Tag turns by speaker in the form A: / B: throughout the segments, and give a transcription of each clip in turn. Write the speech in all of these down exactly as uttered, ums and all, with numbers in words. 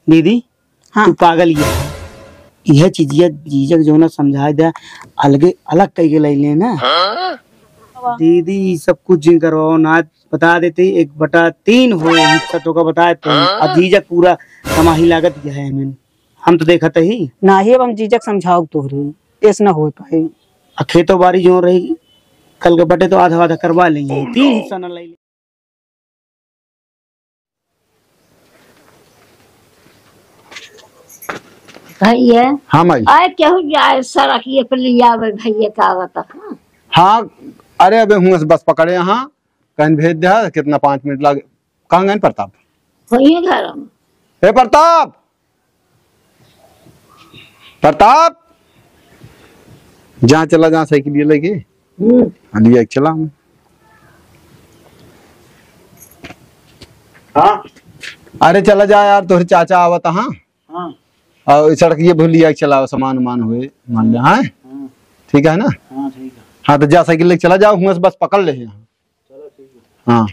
A: दीदी हाँ तू पागल ये यह चीजिया जीजक जो ना समझा दे अलग अलग कई के ले ना दीदी सब कुछ जिन करवाओ ना बता देते एक बटा तीन हो हिस्सा तो का बताए तो अब जीजक पूरा कमाही लागत गया है मैंने हम तो देखा ही
B: ना ही अब हम जीजक समझाओ तोहरे ऐसा ना हो पाए
A: खेतों बारी जो रही कल के बटे तो आधा आधा करवा लेंगे तीन हिस्सा न ले
C: भैया
D: हाँ माई
C: आए केहू जाए सड़क ये पे लिया भैया का बता
D: हाँ अरे अबे हुए बस पकड़े यहाँ कहीं भेज दिया कितना पाँच मिनट लगे कहाँ गए प्रताप
C: वही घर में
D: हे प्रताप प्रताप जहाँ चला जहाँ साइकिल ये लेके लिया चला हम
A: हाँ
D: अरे चला जा यार तोहरे चाचा आवत हाँ
A: हाँ
D: और सड़क ये भूलिया चला सामान मान हुए मान ले हाँ ठीक है ना
A: हाँ ठीक है
D: हाँ तो जा साइकिल लेके चला जाओ हुआ से बस पकड़ ले यहाँ
A: चलो ठीक है
D: हाँ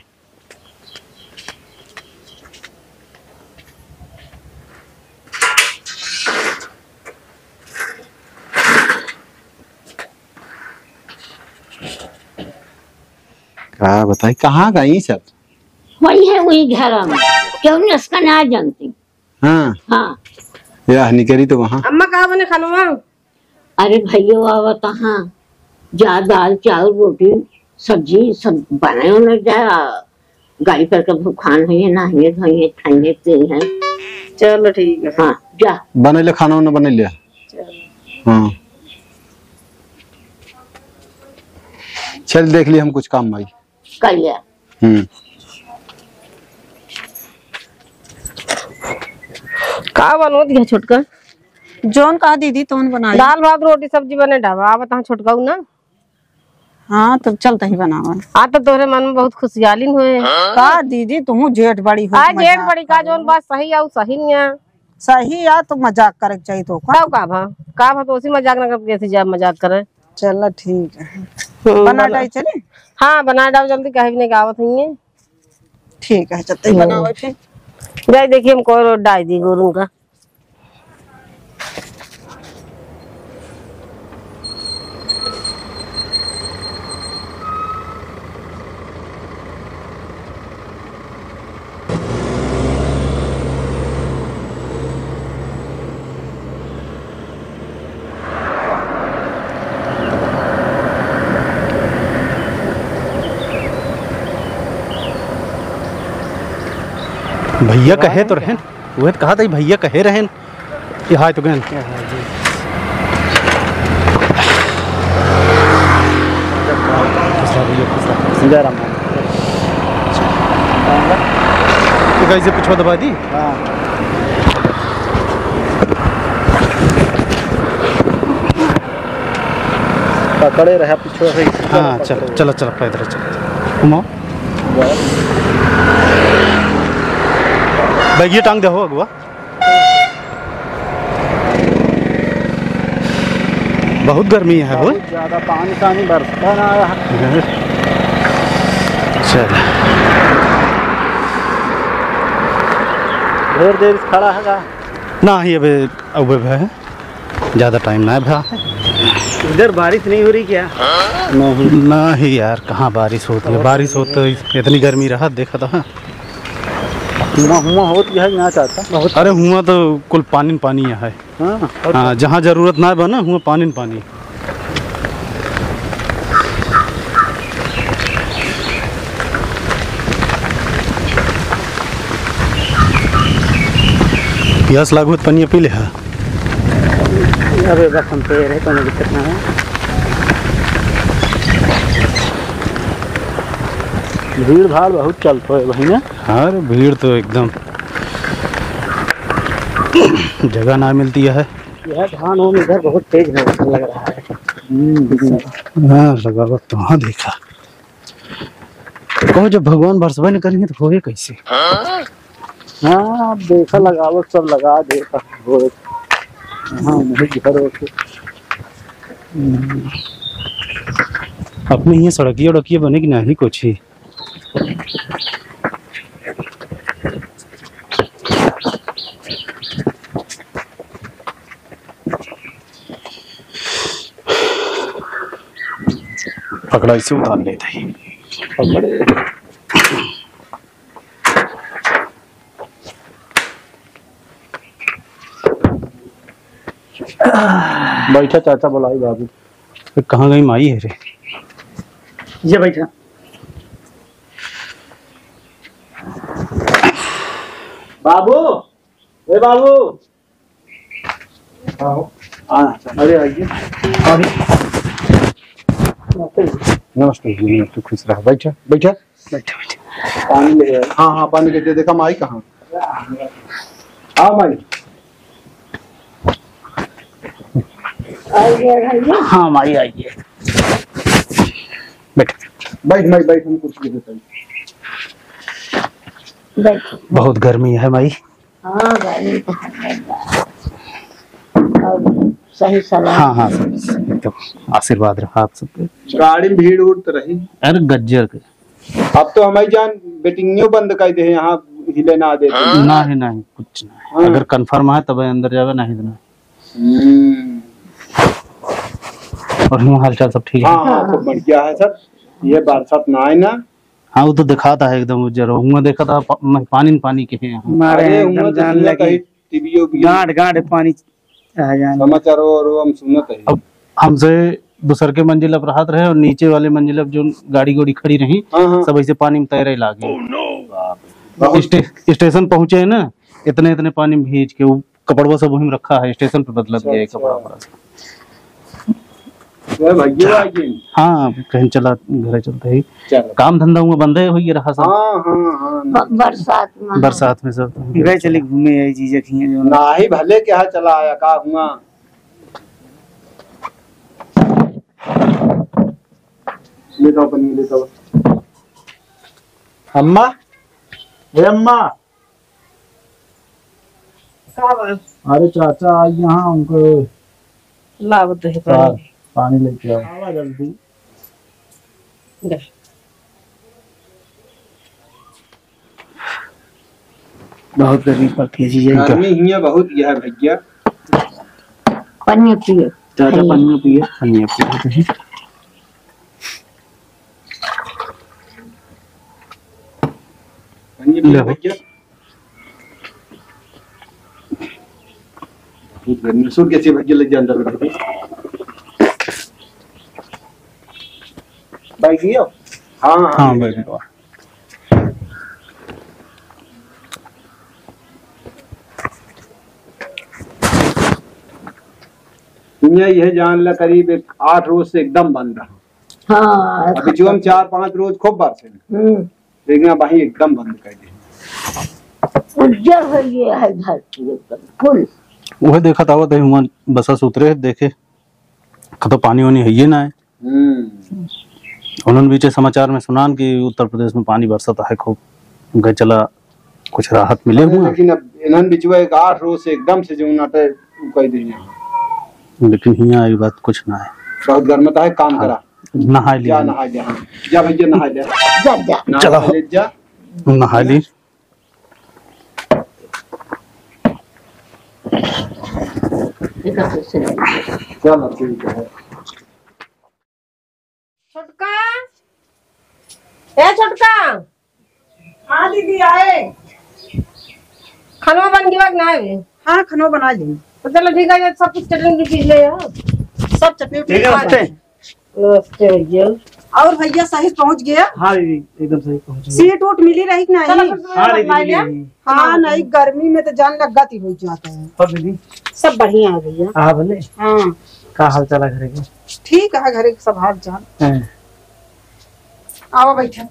D: क्या बताई कहाँ गई सब
C: वही है वही घर में क्यों नहीं उसका ना जानती
D: हाँ
C: हाँ
D: या निकरी तो वहाँ
B: अम्मा कहाँ बने खानो
C: अरे भैया आवत हाँ जा दाल चावल रोटी सब्जी सब बनाए उन्हें जा गाड़ी पर का भूखान है नहाने धोने खाने पीने हैं
B: चलो ठीक है
C: हाँ जा
D: बने ले खाना उन्हें बने लिया हाँ चल देख ली हम कुछ काम भाई
C: कर लिया
D: हम्म
B: का बनो दिया छोटका जोन कहा दीदी तोन बना दाल भात रोटी सब्जी बने ढाबा आवत हाँ छोटका ना हाँ तो चलता ही बनावा आ तो तोरे मन में बहुत खुशहाली हुए का दीदी तुम जेठ बड़ी हो जेठ बड़ी का जोन बात सही आउ सही नहीं है सही आ तो मजाक करे चाहिए तो का का भा का भा तो उसी मजाक ना कर कैसे जा मजाक करे चलो ठीक है बना डाई चले हाँ बना डाओ जल्दी कहे भी नहीं गावत है ठीक है चलते ही बनाओ फिर जाए देखिए हमको डाई दी गोरू का
E: भैया कहे तो रहन वह तो कहा था भैया कहे रहन यहाँ तो गए कैसे पूछो दबा दी
A: पकड़े रहे पीछे
E: हाँ चलो चलो चलो पैदल चलो घुमाओ बैग ये टांग दे हो अगवा बहुत गर्मी है हो
A: ज्यादा पानी पानी बरसता ना
E: चल
A: ढेर देर खड़ा है
E: ना ही अब अब है ज़्यादा टाइम ना है
A: इधर बारिश नहीं हो रही क्या
E: नहीं ना ही यार कहाँ बारिश होती है बारिश हो तो इतनी गर्मी रहा देखा था
A: हुआ हुआ होती है ना चाहता बहुत
E: अरे हुआ तो कुल पानी पानी है
A: हाँ,
E: हाँ जहाँ जरूरत ना बना हुआ पानी पानी प्यास लागू तो पानी पी ले है
A: अबे बस हम पे रहे तो दिक्कत ना है भीड़ भाड़ बहुत चलता है भैया
E: हाँ भीड़ तो एकदम जगह ना मिलती है
A: यह धान होने इधर बहुत तेज लग रहा है
E: हाँ लगा तो हाँ देखा कहो जब भगवान बरसवा नहीं करेंगे तो होए कैसे
A: हाँ देखा लगावत सब लगा देखा हो हाँ नहीं घर
E: अपने ये सड़किया उड़किया बने कि नहीं कुछ ही पकड़ा इसे उतार लेते हैं।
D: बैठा चाचा बुलाई बाबू।
E: कहाँ गई माई है रे?
A: ये बैठा। बाबू, ए बाबू। आओ। अरे आइए। अरे
D: नमस्ते जी, नमस्ते, खुश रहा। बैठा बैठा
A: बैठा बैठा।
D: पानी ले। हाँ हाँ पानी लेते। देखा माई कहाँ? आओ माई।
A: हाँ माई आइए।
E: बैठ
D: बैठ माई बैठ, हम कुर्सी देते हैं।
E: बहुत गर्मी है माई।
C: हाँ गर्मी तो है। और सही सलाह।
E: हाँ हाँ सही, तो आशीर्वाद रहा आप सबके।
D: गाड़ी में भीड़ उड़ तो रही।
E: अरे गज्जर के
D: अब तो हमारी जान बेटिंग बंद कर दे, यहाँ हिले ना दे।
E: ना है ना है कुछ ना है। अगर कंफर्म है तब अंदर जावे, नहीं देना। और हाँ हालचाल सब ठीक है?
D: हाँ हाँ खूब बढ़िया है सब। ये बरसात ना है ना।
E: हाँ वो तो दिखा था एकदम उज्जर। हुआ देखा था पा, पानी न पानी के हैं।
A: मारे एकदम जान लगी।
D: टीवी
A: गांठ गांठ पानी आ जाने।
D: समाचार और हम सुनत है।
E: अब हमसे दूसर के मंजिल अब राहत रहे और नीचे वाले मंजिल अब जो गाड़ी गोड़ी खड़ी रही
D: हाँ हाँ।
E: सब ऐसे पानी में तैरे लागे। स्टे, स्टेशन पहुंचे है ना, इतने इतने पानी में भीज के वो कपड़वा सब वहीं रखा है, स्टेशन पे बदला दिया है कपड़ा वपड़ा। हाँ कहीं चला घर चलते ही काम धंधा हुआ बंद हो रहा सब।
D: हाँ हाँ हाँ
C: बरसात में
E: बरसात में सब
A: गए चले घूमे यही चीजें थी जो
D: ना ही भले क्या चला आया का हुआ। ले दो पन्नी ले दो। अम्मा, ए अम्मा। अरे चाचा आज यहाँ उनको
B: लावत है
D: पानी पानी लेके आओ जल्दी।
A: बहुत गर्मी पड़ती है चीजें।
D: गर्मी हियां बहुत यह है भैया।
C: पानी पिए।
A: चाचा पानी पिए।
E: पानी पिए।
D: पानी पिए भैया। गर्मी सुर कैसे भैया लग जाए अंदर बैठ बाइक लियो। हाँ
E: हाँ बैठ गया।
D: दुनिया यह जान ला करीब एक आठ रोज से एकदम बंद रहा।
C: हाँ
D: अभी जो हम चार पांच रोज खूब बारिश लेकिन अब वही एकदम बंद कर दी।
C: उज्जर हो गया है धरती एकदम फुल।
E: वह देखा था वो तो हुआ बसा सुतरे देखे तो पानी वानी है ये ना है। उन्होंने बीच समाचार में सुना कि उत्तर प्रदेश में पानी बरसता है खूब, गए चला कुछ राहत मिले हुआ।
D: लेकिन अब इन्होंने बिचवा एक आठ रोज से एकदम से जो नाटे कह दी।
E: लेकिन यहाँ ये बात कुछ ना है।
D: बहुत गर्मता है, काम करा
E: नहा लिया।
D: जा नहा जा जा भैया नहा जा
C: जा जा
E: चलो
D: जा
E: नहा ली।
D: चलो ठीक है।
B: छोटका ए छोटका।
F: हाँ दीदी आए।
B: खाना बन गया कि नहीं?
F: हाँ खाना बना ली।
B: तो चलो ठीक है, सब कुछ चटनी की चीज ले आओ।
F: सब चटनी
A: ठीक है। नमस्ते।
B: नमस्ते भैया।
F: और भैया सही पहुंच गया।
A: हाँ दीदी एकदम सही पहुंच गए।
F: सीट उट मिली रही कि नहीं?
B: चलो फिर
A: हाँ
B: तुम्हारा
A: दीदी
B: बदला
A: मिली
B: लिया।
A: रही।
F: हाँ नहीं गर्मी में तो जान लगा ती हो जाता है।
A: और दीदी
F: सब बढ़िया है भैया।
A: हाँ भले
F: हाँ
A: का हाल चाल है घर के?
F: ठीक है घर के सब हाल चाल।
A: हाँ।
F: आओ बैठा।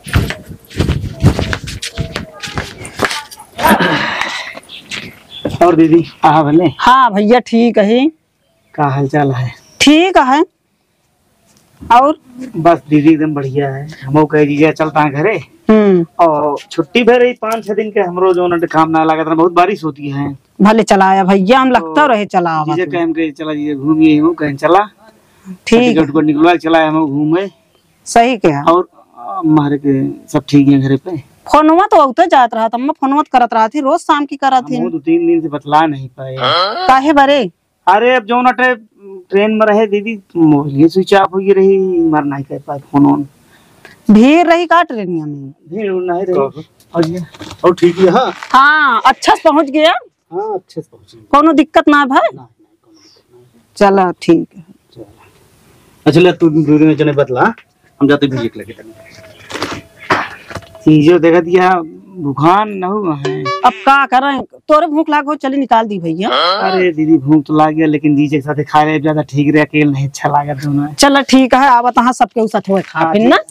A: और दीदी हाँ भले
F: हाँ भैया ठीक है।
A: का हाल चाल है?
F: ठीक है। और
A: बस दीदी एकदम बढ़िया है। हम कह दीजिए चलता है घरे
F: हम्म
A: और छुट्टी भर रही पाँच छह दिन के हमरो जो ना काम ना लगा था। बहुत बारिश होती है।
F: भले चलाया भैया, हम लगता रहे चला
A: जीजे कह के चला जीजे घूमिए हूँ कहीं चला
F: ठीक
A: टिकट को निकलवा चला हम घूमे।
F: सही क्या।
A: और हमारे के सब ठीक है घर पे?
F: फोनवा तो औते जात रहा था, फोनवा करत रहा थी रोज शाम की करत थी।
A: हम दो तीन दिन से बतला नहीं पाए।
F: काहे बरे?
A: अरे अब जो नटे ट्रेन में रहे दीदी, मोबाइल स्विच ऑफ हो रही, मर नहीं कर पाए फोन ऑन।
F: भीड़ रही का ट्रेनिया में?
A: भीड़ नहीं रही।
E: और ये और ठीक है। हाँ
F: हाँ अच्छा से पहुँच गया।
E: हाँ अच्छे से पहुंचे।
F: कोनो दिक्कत ना है भाई? चलो ठीक है।
E: अच्छा ले तू दूरी में चले बतला, हम जाते भी एक लगे
A: चीजों देखा दिया भूखान न हुआ है।
F: अब का करें, तोरे भूख लागो चली निकाल दी भैया।
A: अरे दीदी भूख तो लाग गया, लेकिन दीजिए के साथ खा रहे ज्यादा ठीक रहे, अकेले नहीं अच्छा लगा दोनों।
F: चलो ठीक है, आवा तहाँ सबके उ साथ होए खा फिर ना।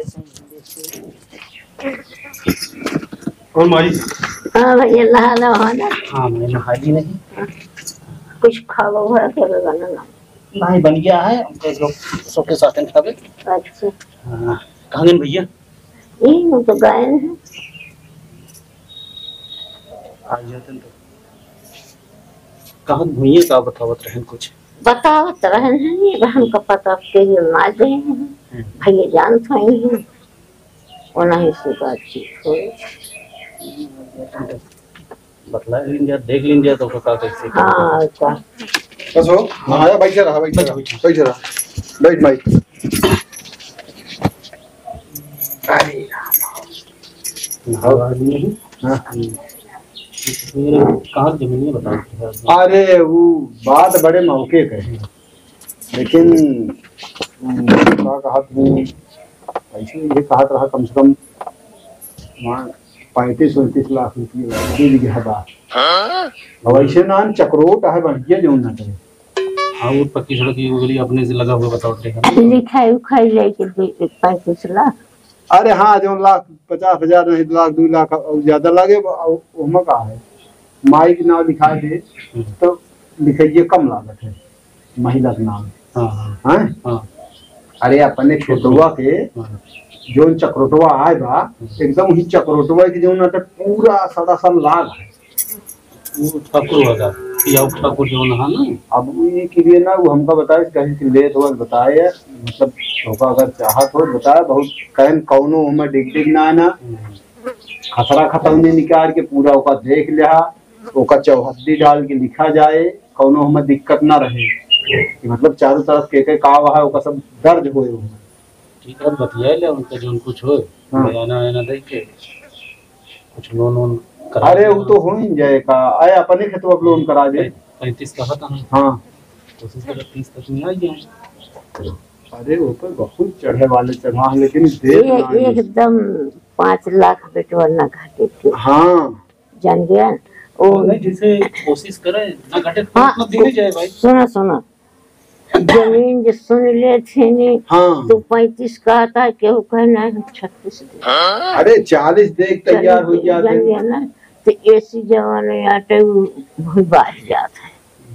E: और माई
C: हाँ भैया नहा लो है ना।
E: हाँ मैं नहाई नहीं,
C: कुछ खाओ है क्या बनाना ना?
E: नहीं बन गया है, हम लोग सबके साथ हैं खावे।
C: अच्छा
E: हाँ कहाँ गए भैया?
C: ये वो तो गए हैं।
E: आ जाते तो कहाँ भैया का बतावत रहे कुछ?
C: बतावत रहे हैं ये बहन का पता के ना दे हैं भैया जान थोड़ी हैं और नहीं से बातचीत हो।
E: बतला लिंजा देख लिंजा तो का कैसे।
C: हाँ अच्छा
D: बस हो नहाया, बैठ रहा बैठ रहा बैठ रहा बैठ भाई।
E: अरे हाँ कहाँ जमीन बताओ।
D: अरे वो बात बड़े मौके के है, लेकिन क्या कहा तुम ऐसे ये कहा रहा कम से कम वहाँ पैंतीस उनतीस लाख रुपये बीघा बात। अब ऐसे ना चक्रोट है बढ़िया जो ना करे।
E: हाँ वो पक्की सड़क की उंगली अपने से लगा हुआ बताओ रहे।
C: लिखाई उखाई जाए पैंतीस लाख।
D: अरे हाँ जो लाख पचास हजार नहीं लाख दो लाख और ज्यादा लगे उसमें का है, माई के नाम लिखा दे तो लिखाइए कम लागत है महिला के नाम।
E: हाँ
D: हाँ
E: हाँ
D: अरे अपने खेतवा के जो चक्रोटवा आए बा एकदम ही चक्रोटवा की जो ना पूरा सदा सन लाग है।
E: वो ठाकुर होगा या ठाकुर जो ना ना
D: अब ये के लिए ना वो हमका बताए कहीं से ले तो बताए, मतलब होगा अगर चाहत हो बताए बहुत कहन कौनो हमें डिग डिग ना ना खतरा खतौनी निकाल के पूरा ओका देख लिया, ओका चौहद्दी डाल के लिखा जाए, कौनो हमें दिक्कत ना रहे कि मतलब चारों तरफ के के का है ओका सब दर्ज होए हो।
E: ठीक है बतिया ले उनका जो कुछ हो आना आना देख के कुछ लोन वोन करा।
D: अरे वो तो हो ही जाए का आए अपने खेतवा लोन करा दे।
E: पैंतीस का था।
D: हाँ
E: कोशिश कर तीस तक नहीं आई है।
D: अरे वो तो बहुत चढ़े वाले चढ़ा लेकिन
C: ये एकदम पाँच लाख बेटवा ना घाटे थे।
D: हाँ
C: जान गया
E: नहीं जिसे कोशिश करे ना घटे तो दे जाए भाई।
C: सुना सुना जमीन जो सुन ले थे ने
D: हाँ
C: तो पैंतीस का था क्यों कहना छत्तीस।
D: अरे चालीस देख तैयार हो जाते
C: ना तो ऐसी जवान आटे बहुत बाढ़ जाता है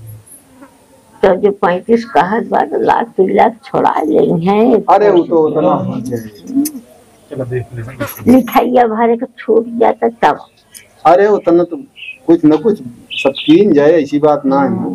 C: तो जो पैंतीस कहा बाद लाख दो लाख छोड़ा लेंगे।
D: अरे वो तो उतना हो जाए।
E: चलो देख ले
C: लिखाइया भारे का छूट जाता तब।
D: अरे उतना तो कुछ न कुछ सब कीन जाए ऐसी बात ना है।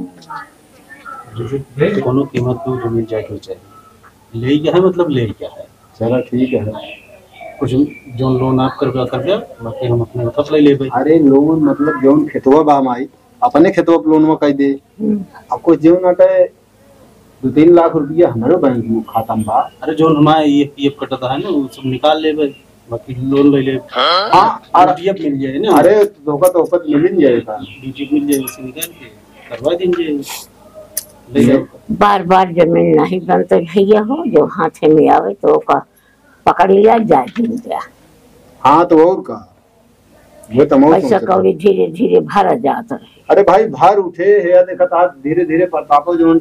E: जैसे कोनो कीमत पे जमीन जाए क्यों चाहिए ले क्या है मतलब ले क्या है।
D: चलो ठीक है
E: कुछ जो लोन आप कर कर दे बाकी हम अपने तब ले ले भाई।
D: अरे लोन मतलब जो खेतवा बा माई अपने खेतवा पे लोन में कह दे आपको जो नाटे दो तीन लाख रुपया हमारे बैंक में खाता में बा।
E: अरे जो हमारे ये पीएफ कटता है ना वो सब निकाल ले भाई बाकी लोन ले ले।
D: हाँ
E: और पीएफ मिल जाए ना।
D: अरे धोखा तो वक्त मिल जाएगा
E: ड्यूटी मिल जाए उसे निकाल के करवा दीजिए ले जाओ।
C: बार बार जमीन नहीं बनते भैया हो जो हाथे में आवे तो का पकड़ लिया जाए दिया।
D: हाँ तो और का वो तो
C: पैसा कौड़ी धीरे धीरे भरा जाता है।
D: अरे भाई भार उठे है देखा था धीरे धीरे प्रतापो जो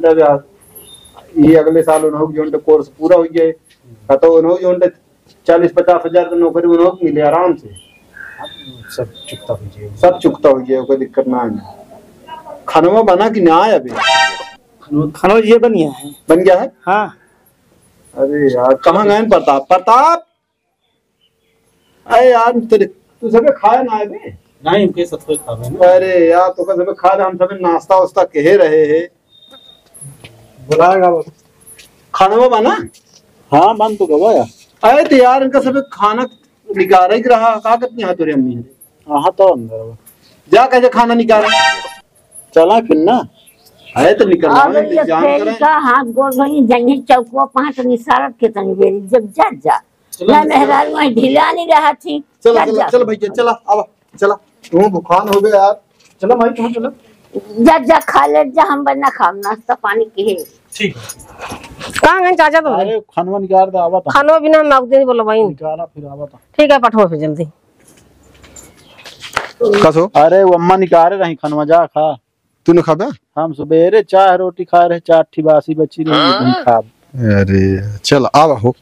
D: ये अगले साल उन्होंने जो कोर्स पूरा हो जाए तो उन्होंने जो चालीस पचास हजार की नौकरी उन्होंने मिले आराम से
E: सब चुकता हो जाए
D: सब चुकता हो जाए कोई दिक्कत ना है। खानवा बना कि ना आया अभी
A: खाना ये बनिया है
D: बन गया है।
A: हाँ
D: अरे यार कहाँ गए प्रताप प्रताप अरे यार तेरे तू सब खाया ना है बे
E: नहीं के सब कोई खावे ना।
D: अरे यार तो का सब खा ले हम सब नाश्ता वास्ता कहे रहे हैं
A: बुलाएगा वो
D: खानवा बना।
E: हाँ मन तो गवाया
D: अरे तो यार इनका सब खाना निकाल ही रहा का कितनी हाथ हो रही अम्मी
E: हाँ तो अंदर
D: जा कैसे खाना निकाल
E: चला फिर ना
D: अरे तो निकलवा
C: अब ये फेरी का हाथ गोड़ धोई जंगी चौकुआ पांच निसारत के तनी बेरी जब जा जा मैं मेहरान में ढीला नहीं रहा थी।
D: चला चला चल भैया चला अब चला तू बुखार हो गया यार। चलो भाई तू चलो
C: जा जा खा ले जा हम बना खाम नाश्ता पानी के है।
E: ठीक
B: कहां गए चाचा तुम?
E: अरे खानवा निकाल दे आवा था
B: खानो बिना मांग दे बोलो भाई
E: निकाला फिर आवा था।
B: ठीक है पठो फिर जल्दी।
D: कसो
E: अरे वो अम्मा निकाल रही खानवा जा खा।
D: तूने खाबा?
E: हम सुबेरे चाय रोटी खा रहे चारठी बासी बची रही नहीं खा।
D: अरे चल आवा हो।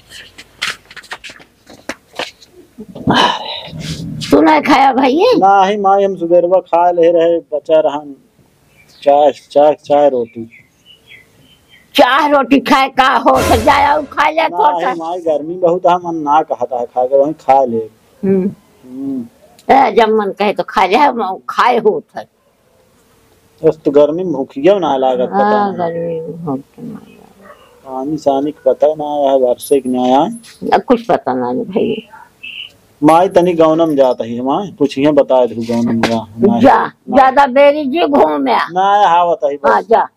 C: तू नहीं खाया भैया?
E: नहीं माँ हम सुबेरवा खा ले रहे बचा रहा चाय चाय चाय रोटी।
C: चाय रोटी खाए का हो तो जाया खा ले थोड़ा।
E: माँ गर्मी बहुत है मन ना कहता है खा के वहीं खा ले।
C: हम्म ए जब मन कहे तो खा ले खाए हो था।
E: बस तो गर्मी में भूखिया ना लागत पता
C: हां
E: नहीं।
C: गर्मी बहुत ना
E: पानी सानी का पता ना है वर्षे के नहीं आया
C: अब कुछ पता ना भाई।
E: माई तनी गौनम जाता ही माई पूछिए बता दू गौनम जा
C: जा ज्यादा बेरी जी घूम में
E: ना हावत ही
C: हां जा।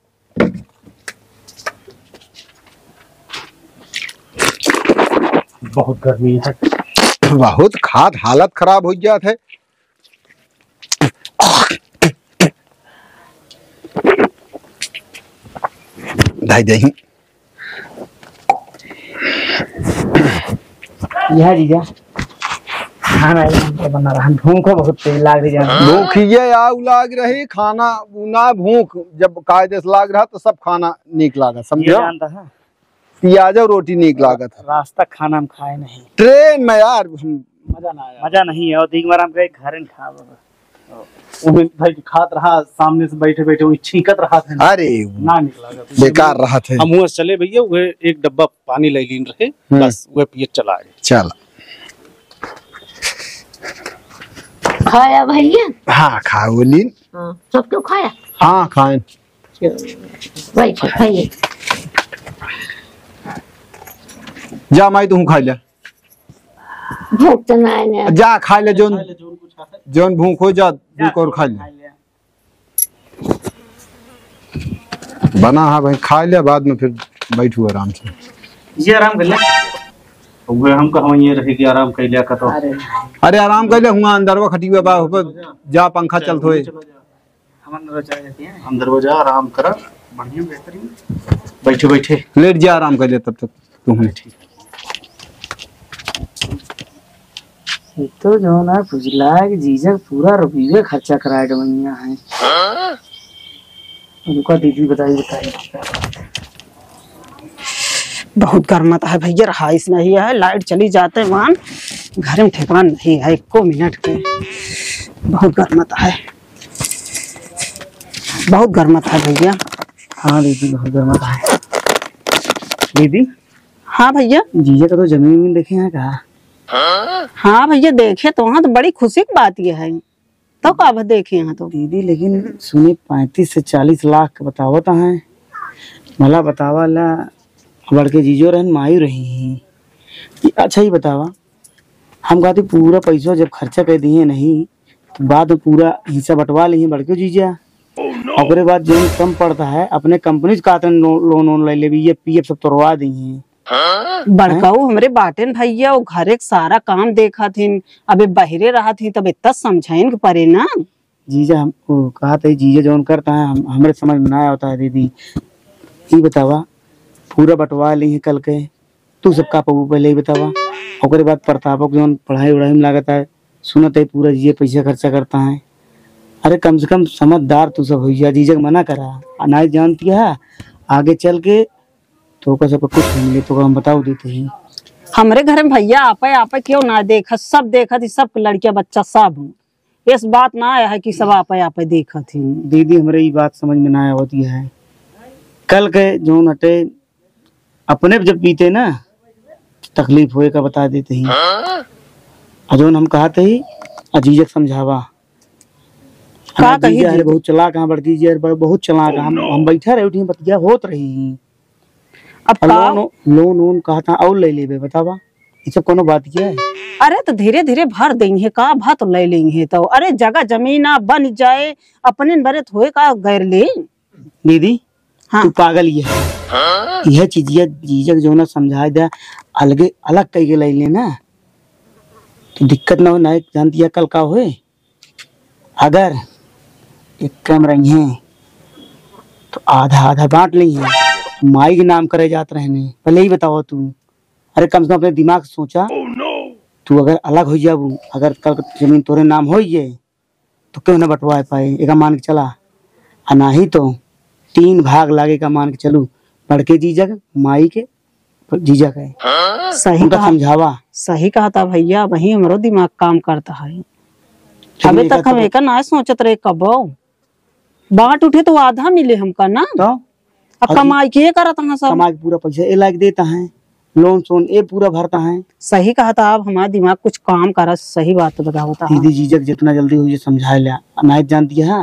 E: बहुत गर्मी है
D: बहुत खाद हालत खराब हो गया थे। दाई दही
A: यह जीजा खाना बना रहा भूख बहुत तेज लाग रही है।
D: भूख ये आग लाग रही खाना ना भूख जब कायदे से लाग रहा तो सब खाना नीक लागत समझो।
A: जानता है
D: प्याज और रोटी नीक लागत।
A: रास्ता खाना हम खाए नहीं
D: ट्रेन में यार मजा ना आया।
A: मजा नहीं है और दिख बार हम कहे घर में खा
E: वो भाई खात रहा सामने से बैठे बैठे वो छींकत रहा था
D: अरे
E: ना निकला
D: बेकार रहा थे।
E: हम चले भैया वो एक डब्बा पानी ले लीन रहे बस वो पिए चला आए।
D: चल
C: खाया भैया?
D: हाँ खाओ लीन।
C: हां सब तो खाया?
D: हाँ खाए
C: भाई खाइए
D: जा माई तू खा ले।
C: भूख तो नहीं
D: जा खा ले जोन जोन भूख हो जा भूख और खा ले बना है भाई खा ले बाद में फिर बैठू आराम से।
A: ये आराम कर ले
E: वो हम कहा ये रहे कि आराम कर लिया तो
A: अरे
D: अरे आराम कर ले हुआ अंदर वो खटी हुआ बा जा पंखा चलत होए
A: हम अंदर चले जाते हैं
E: हम दरवाजा आराम करा बढ़िया बेहतरीन बैठे बैठे
D: लेट जा आराम कर ले तब तक तू हमें ठीक।
A: तो जो ना पुजला कि जीजा पूरा रुपये खर्चा कराए डमनिया है उनका दीदी बताइए बताइए।
F: बहुत गर्मत है भैया रहाइश नहीं है लाइट चली जाते वहां घर में ठिकान नहीं है एको मिनट के। बहुत गर्मत है बहुत गर्मत है भैया।
A: हाँ दीदी बहुत गर्मत है दीदी।
F: हाँ भैया
A: जीजा का तो जमीन में देखे हैं कहा।
F: हाँ भैया देखे तो वहाँ तो बड़ी खुशी की बात ये है तो कब देखे यहाँ तो
A: दीदी लेकिन सुनी पैंतीस से चालीस लाख बतावत है मला बतावा ला बड़के जीजो रहन मायू रही कि अच्छा ही बतावा हम कहते पूरा पैसा जब खर्चा कर दिए नहीं तो बाद में पूरा हिस्सा बंटवा लिए बड़के जीजा और बाद जो कम पड़ता है अपने कंपनी से कहते लोन वोन ले ले ये पी एफ सब तोड़वा दी है।
F: बड़काऊ हमरे बाटेन भैया वो घर एक सारा काम देखा थी अबे बहरे रहा थी तब इतना समझाइन के परे ना।
A: जीजा हम कहा था जीजा जो करता है हम, हमारे समझ में ना आता है दीदी ये बतावा पूरा बंटवा ली है कल के तू सब का पबू पहले ही बतावा और बाद प्रतापक जो पढ़ाई उढ़ाई में लागत है सुनत है पूरा जीजे पैसा खर्चा करता है। अरे कम से कम समझदार तू सब हो गया जीजा मना करा अनाज जानती है आगे चल के तो का सब कुछ मिले तो हम बताओ देते ही।
F: हमारे घर में भैया आपे आपे क्यों ना देखा सब देखा थी सब लड़कियां बच्चा सब इस बात ना आया है कि सब आपे आपे देखा थी।
A: दीदी हमारे ये बात समझ में ना आया होती है कल के जो नटे अपने जब पीते ना तकलीफ होए का बता देते ही अजोन हम कहते ही अजीजक समझावा
F: का कही
A: अरे बहुत चलाक कहाँ बढ़ती जी बहुत चलाक हम हम बैठा रहे उठी बतिया होत रही
F: अब
A: लोन लोन लोन कहता और ले लेबे बतावा ये सब कोनो बात क्या है।
F: अरे तो धीरे धीरे भर देंगे का भा तो ले लेंगे तो अरे जगह जमीन बन जाए अपने बरे थोए का गैर ले
A: दीदी
F: हाँ।
A: तू पागल ये है यह चीज ये जीजक जो ना समझाए दे अलगे अलग कई के ले लेना तो दिक्कत ना हो ना जान दिया कल का होए अगर एक कम रही है तो आधा आधा बांट ली है माई के नाम करे जात रहने पहले ही बताओ तू अरे कम से कम अपने दिमाग से सोचा तू अगर अलग हो जाबू अगर कल जमीन तोरे नाम हो जाए तो क्यों ना बंटवा पाए एक मान के चला और ना ही तो तीन भाग लागे का मान के चलू बड़के जीजक माई के जीजक है
F: सही
A: उनका
F: कहा
A: समझावा
F: सही कहा था भैया वही हमारो दिमाग काम करता है अभी
A: लेकिन
F: तक हम
A: एक
F: एक ना सोचत रहे कबो बांट उठे तो आधा मिले हमका ना
A: तो
F: अब कमाई के करत हैं सब
A: कमा के पूरा पैसा ए लाख देता है लोन सोन ए पूरा भरता है
F: सही कहा था आप हमारा दिमाग कुछ काम करा सही बात बताओ था
A: दीदी जीजक जितना जल्दी हो समझा लिया अनायत जानती है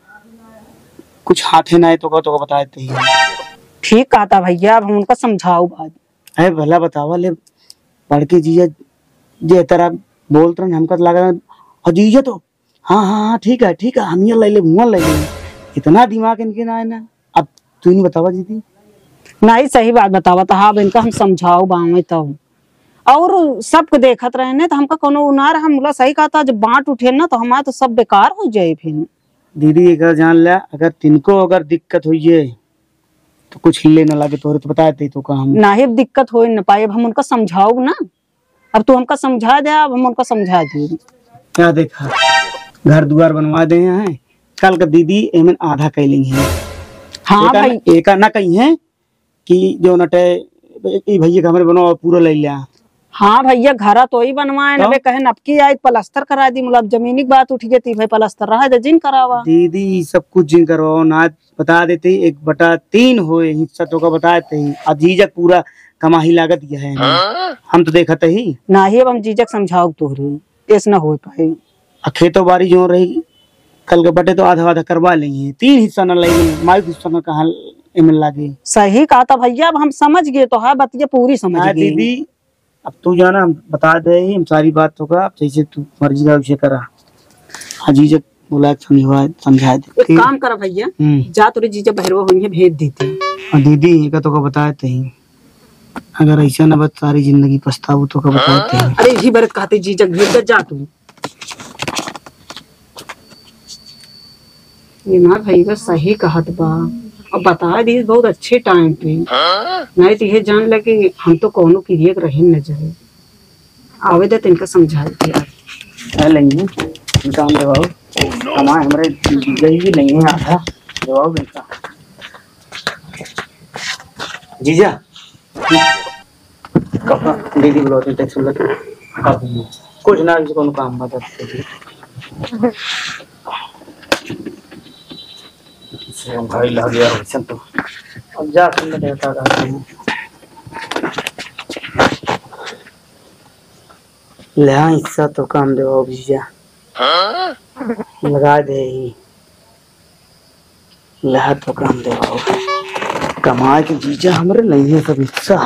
A: कुछ हाथे ना तो तो बताए थे
F: ठीक कहा था भैया अब हम उनका समझाओ बात
A: है भला बतावा ले बड़के जीजा जे तरह बोलते रहे हमका लगा और जीजा तो हाँ हाँ हाँ ठीक है ठीक है हम ये ले ले मुँह ले ले इतना दिमाग इनके ना है ना अब तू नहीं बतावा दीदी
F: नहीं सही बात बतावा था हाँ अब इनका हम समझाओ बावे तब और सबको देखत रहे ने तो हमका कोनो उनार हम बोला सही कहा था जब बांट उठे ना तो हमारा तो सब बेकार हो जाए फिर
A: दीदी एक जान लिया अगर तिनको अगर दिक्कत हुई है तो कुछ हिले न लगे तो तो बताए थे तो का हम
F: ना ही दिक्कत हो न पाए अब हम उनका समझाओ ना अब तू हमका समझा दे अब हम उनका समझा दे
A: क्या देखा घर द्वार बनवा दे हैं कल का दीदी एमन आधा कैली है
F: हाँ
A: एका,
F: भाई
A: एका ना कही है कि जो नटे भैया का हमारे बनवा पूरा ले लिया
F: हाँ भैया घर तो ही बनवाए
A: तो?
F: नबे कहे नपकी आई प्लास्टर करा दी मतलब जमीनी की बात उठी जाती भाई प्लास्टर रहा है जिन करावा
A: दीदी सब कुछ जिन करवाओ ना बता देते एक बटा तीन होए हिस्सा तो का बताए थे अजीजक पूरा कमाही लागत यह है हम तो देखते ही
F: ना ही अब हम जीजक समझाओ तोहरे ऐसा ना हो पाए
A: खेतों बाड़ी जो रही कल के बटे तो आधा आधा करवा लेंगे तीन हिस्सा न लेंगे माई हिस्सा न कहा एमन लागे
F: सही कहा था भैया अब हम समझ गए तो है बतिया पूरी समझ
A: हाँ
F: गए
A: दीदी अब तू जाना हम बता दे हम सारी बात होगा अब जैसे तू मर्जी का विषय करा अजीजक बोला समझा समझा दे
F: एक काम कर भैया
A: हम्म
F: जा तोरे जीजा बहरवा हुई भेज देते
A: और दीदी का तो का बताए थे अगर ऐसा न बत सारी जिंदगी पछताऊ तो का बताए थे
F: अरे यही बरत कहते जीजक भेज दे जा तू ये ना भैया सही कहत बा और बता दी बहुत अच्छे टाइम पे नहीं तो ये जान लगे हम तो कोनो क्रिया रहे न जाए आवे दे तिनका समझा दे यार
A: लेंगे काम देवाओ कमाए हमारे गई भी नहीं है आधा देवाओ बेटा जीजा कपड़ा दीदी बुलाते टैक्स लगे कुछ ना कौन काम बताते भाई लग गया वैसे तो अब जा सुन देता हूँ ले हिस्सा तो काम दे जीजा लगा दे ही लहा तो काम दे कमा के जीजा हमारे नहीं है सब हिस्सा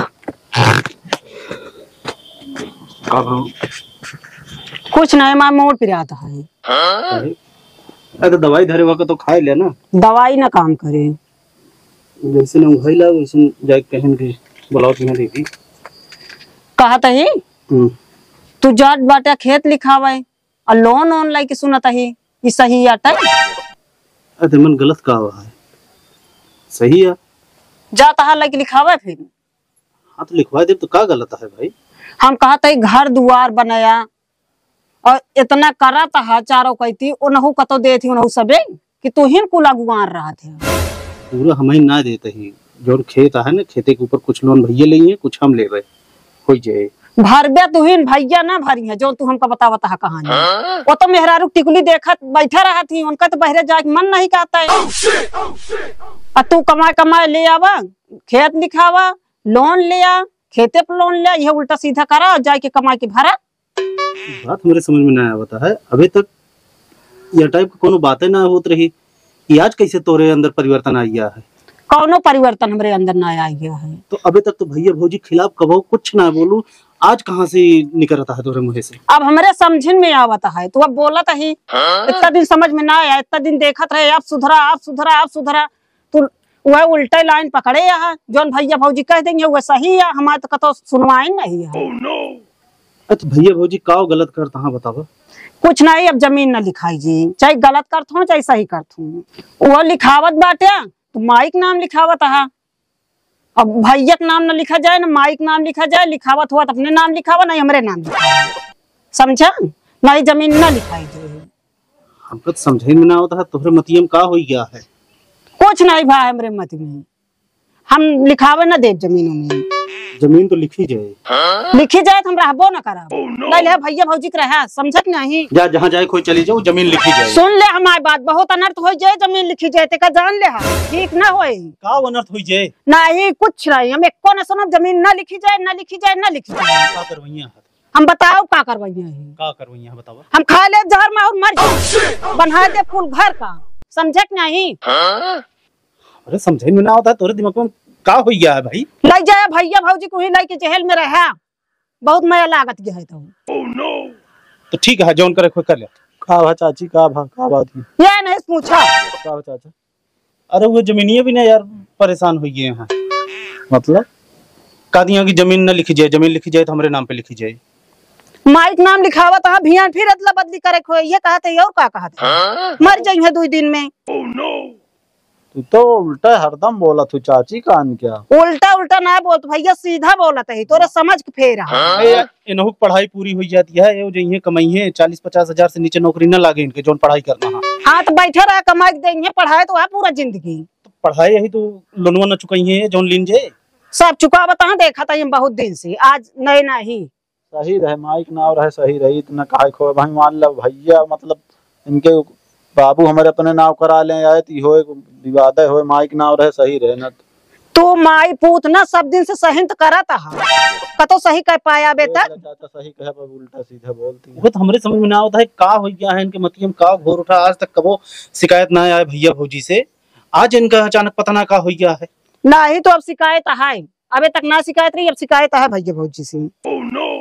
F: कुछ नहीं मां मोड़ फिर आता है
E: अरे दवाई धरे वक्त तो खाए ले ना
F: दवाई ना काम करे
E: जैसे ना भइला वैसे जाके कहन के बुलाओ तुम्हें दीदी
F: कहत ही तू जाट बाटा खेत लिखावे और लोन ऑन लाई के सुनत ही ये सही आटा
E: अरे मन गलत का हुआ है सही है
F: जा तहा लाई के लिखावे फिर
E: हाँ तो लिखवा दे तो का गलत है भाई
F: हम कहते घर दुआर बनाया और इतना करा तहा चारों कहती उनहु कतो देती उनहु सबे कि तू ही कुला गुआर रहा थे
E: पूरा हम ही ना देते ही जो खेत है ना खेते के ऊपर कुछ लोन भैया लेंगे कुछ हम ले रहे हो जाए
F: भरबे तू ही भैया ना भरी है जो तू हमका बतावा तहा कहानी वो तो मेहरारू टिकुली देखत बैठा रहा थी उनका तो बहरे जाके मन नहीं कहता है और तू कमाए कमाए ले आवा खेत लिखावा लोन ले आ खेते पर लोन ले यह उल्टा सीधा करा और जाके कमा के भरा
E: बात मेरे समझ में ना आता है अभी तक यह टाइप की कोनो बातें ना होत रही कि आज कैसे तोरे अंदर परिवर्तन आ गया है
F: कौनो परिवर्तन हमारे अंदर ना आ गया है
E: तो अभी तक तो भैया भौजी खिलाफ कबो कुछ ना बोलू आज कहाँ से निकलता है तोरे मुँह से
F: अब हमारे समझन में आवता है तू अब बोला था ही इतना दिन समझ में ना आया इतना दिन देखत रहे आप सुधरा आप सुधरा आप सुधरा तू वह उल्टे लाइन पकड़े यहाँ जोन भैया भौजी कह देंगे वह सही है, हमारे तो कतो सुनवाई नहीं है।
E: oh, no. अच्छा भैया भौजी का गलत करता हाँ बताओ।
F: कुछ नहीं, अब जमीन न लिखाई जी, चाहे गलत करत हूँ चाहे सही करत हूँ। वो लिखावत बाटे तो माई के नाम लिखावत है, अब भैया के नाम न लिखा जाए ना माई के नाम लिखा जाए, लिखावत हुआ तो अपने नाम लिखावा नहीं हमारे नाम लिखावा, समझा? नहीं जमीन न लिखाई जाए।
E: हमको तो समझे में ना होता है तोहरे मतियम का हो गया है।
F: कुछ नहीं भाई हमारे मत में, हम लिखावे न दे जमीनों में।
E: जमीन तो लिखी जाए,
F: लिखी जाए तो हम रहबो न करा। oh, no. नहीं ले भैया भौजी के रहा, समझत नहीं?
E: जा जहाँ जाए कोई चली जाओ, जमीन लिखी जाए।
F: सुन ले हमारी बात, बहुत अनर्थ हो जाए जमीन लिखी जाए तेका जान ले, ठीक ना होए।
E: का अनर्थ हो जाए?
F: नहीं कुछ नहीं, हम एको न सुनो, जमीन न लिखी जाए न लिखी जाए न लिखी जाए।
E: का करवैया
F: हम बताओ का करवैया है?
E: का करवैया बताओ।
F: हम खा ले जहर में और मर जाए, बना दे फूल घर का, समझे नहीं?
E: अरे समझे में ना होता है तोरे दिमाग में का हो गया है भाई?
F: ले जाए भैया भौजी को ही लेके जेल में रहा, बहुत मया लागत गया है तो।
E: oh, no. तो ठीक है जौन करे कोई कर ले। का भा चाची का भा का बात है?
F: ये नहीं पूछा
E: का भा चाचा? अरे वो जमीनिया भी ना यार परेशान हो गए हैं, मतलब का दिया की जमीन न लिखी जाए, जमीन लिखी जाए तो हमारे नाम पे लिखी जाए।
F: माइक नाम लिखावा तो भियान फिर अदला बदली करे खोए, ये कहते और का कहते मर जाइए दो दिन में।
E: oh, no.
G: तू तो उल्टा हरदम बोला तू चाची कान क्या?
F: उल्टा उल्टा ना बोल भैया, सीधा बोलत है, तोरा समझ के फेरा।
E: इनहु पढ़ाई पूरी हो जाती है, ये जो ये कमाई है चालीस पचास हजार से नीचे नौकरी न लागे इनके, जो पढ़ाई करना है।
F: हाँ तो बैठे रहा कमाई देंगे, पढ़ाई तो है पूरा जिंदगी।
E: तो पढ़ाई यही तो लोनवा न चुकाई है जोन लीन जे
F: सब चुका बता देखा था बहुत दिन से, आज नए ना ही
G: सही रहे माइक ना रहे सही रही, इतना काहे खो भाई मान लो भैया, मतलब इनके बाबू हमारे अपने नाव करा ले आए तो हो विवाद हो, माइक नाव रहे सही रहे ना।
F: तो माई पूत ना सब दिन से सही तो करा था, कतो सही कह पाया बेटा?
G: चाचा सही कहे पर उल्टा सीधा बोलती है।
E: वो तो हमारे समझ में ना होता है का हो गया है इनके मतियम का घोर उठा, आज तक कबो शिकायत ना आए भैया भौजी से, आज इनका अचानक पता ना का हो गया है।
F: ना ही तो अब शिकायत है, अबे तक ना शिकायत रही, अब शिकायत है भैया भौजी से।
E: oh, no.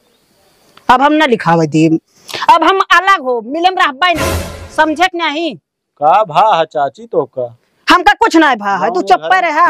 F: अब हम ना लिखावे दी, अब हम अलग हो मिले में रहबा ना, समझे नहीं?
G: का भा है चाची तो का
F: हमका कुछ नहीं भा है, तू चुप रहा।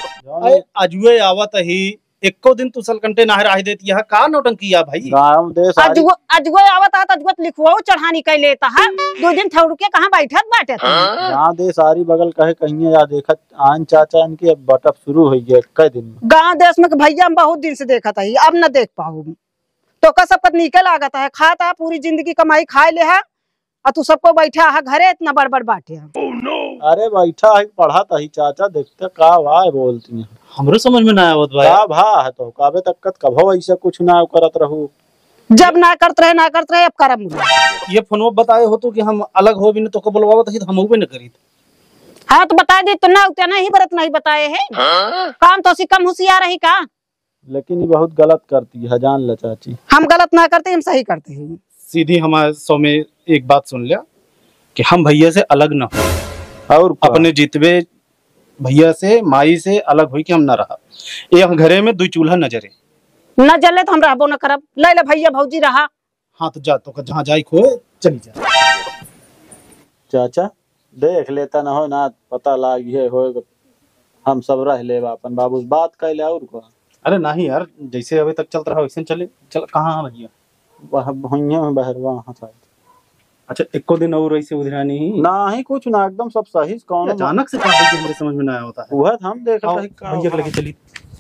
E: अजुए आवत ही एको दिन तू सलकंटे ना रह देती है, का नौटंकी है भाई?
G: गांव देश
F: अजगो अजगो आवत है, अजगो लिखवाओ चढ़ानी कह लेता है, दो दिन ठौड़ के कहां बैठत बाटे?
G: गांव देश सारी बगल कहे कहीं या देखत आन चाचा इनकी अब बटप शुरू हो गया कई दिन में।
F: गांव देश में भैया हम बहुत दिन से देखा था, अब न देख पाऊ तो का सब पत्नी के लागत है, खाता है पूरी जिंदगी कमाई खाए ले है, और तू सबको बैठा है घरे इतना बड़ बड़ बाटे।
E: oh, no.
G: अरे बैठा है पढ़ाता ही चाचा, देखते का भाई बोलती है,
E: हमरो समझ में ना आवत भाई।
G: का भा है तो काबे तक कभो ऐसा कुछ ना करत रहू,
F: जब ना करत रहे ना करत रहे अब करम।
E: ये फोन बताए हो तो कि हम अलग हो भी न तो को बुलवावत ही तो हम भी न करी।
F: हाँ तो बता दे तो ना उतना ही बरत नहीं बताए है, काम तो सी कम होशियार रही का।
G: लेकिन ये बहुत गलत करती है जान ल चाची।
F: हम गलत ना करते, हम सही करते हैं।
E: सीधी हमारे सौ में एक बात सुन लिया कि हम भैया से अलग न हो,
G: और
E: अपने जितवे भैया से माई से अलग हुई कि हम न रहा, एक घरे में दो चूल्हा न जरे
F: न जले तो हम रहबो न करब, ले ले भैया भौजी रहा।
E: हाँ तो जा तो जहाँ जाई खोए चली जा।
G: चाचा देख लेता ना हो ना पता लागी है हो, हम सब रह ले अपन बाबू बात कर ले। और को
E: अरे नहीं यार, जैसे अभी तक चल रहा है वैसे चले। चल कहाँ भैया?
G: बहरवा।
E: अच्छा एको दिन और ऐसे उधरा नहीं
G: ना ही कुछ ना, एकदम सब सही। कौन
E: अचानक से कहा कि मुझे समझ में ना आया होता है।
G: वह हम देख रहे
E: भैया के लगे चली।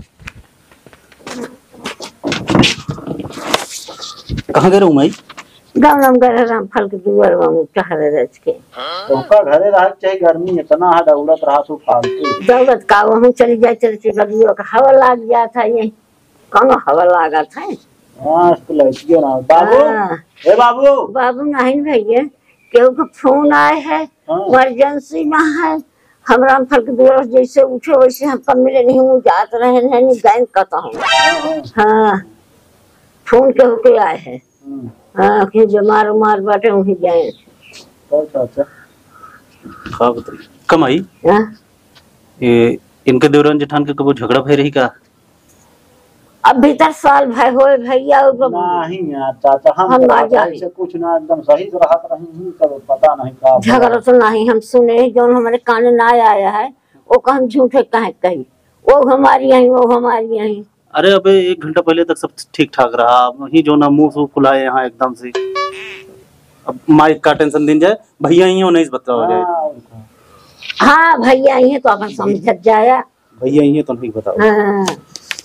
E: कहाँ गए रहूं मैं?
C: गाँव नाम गए राम फल के दुआर में टहरे रच के।
G: तो का घरे रह चाहे गर्मी इतना है दौड़त रहा तू फालतू
C: दौड़त का वहाँ चली जाए चलती लगियो का हवा लाग गया था, ये कहाँ हवा लगा था।
G: हाँ तो लड़कियों ना बाबू। ए बाबू
C: बाबू नहीं भैया, केहू का फोन आए है इमरजेंसी में है, हम राम फल के दुआर जैसे उठे वैसे हम कम मिले नहीं, वो जात रहे नहीं गैन कहता हूँ। हाँ फोन केहू के आए है, हाँ कि जो मार मार बाटे वही जाए।
G: चाचा
E: हाँ बताइए कमाई ये इनके देवरान जेठान के कबो झगड़ा भय रही का?
C: अब भीतर साल भाई हो भैया
G: नहीं यार चाचा हम, हम ऐसे कुछ ना एकदम सही से रहत रही हूं, सब पता नहीं का
C: झगड़ा तो नहीं हम सुने, जो हमारे कान ना आया है वो कहम झूठे कहे कही वो हमारी आई वो हमारी आई।
E: अरे अबे एक घंटा पहले तक सब ठीक ठाक रहा, वही जो ना मुंह सु खुलाए यहाँ एकदम से। अब माइक का टेंशन दिन जाए, भैया ही हो नहीं बताओ जाए।
C: हाँ भैया ही है तो अपन समझ जाया,
E: भैया ही है तो नहीं बताओ।
C: हाँ